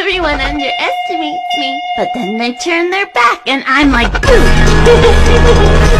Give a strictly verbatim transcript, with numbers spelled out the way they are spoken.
Everyone underestimates me, but then they turn their back and I'm like, boom!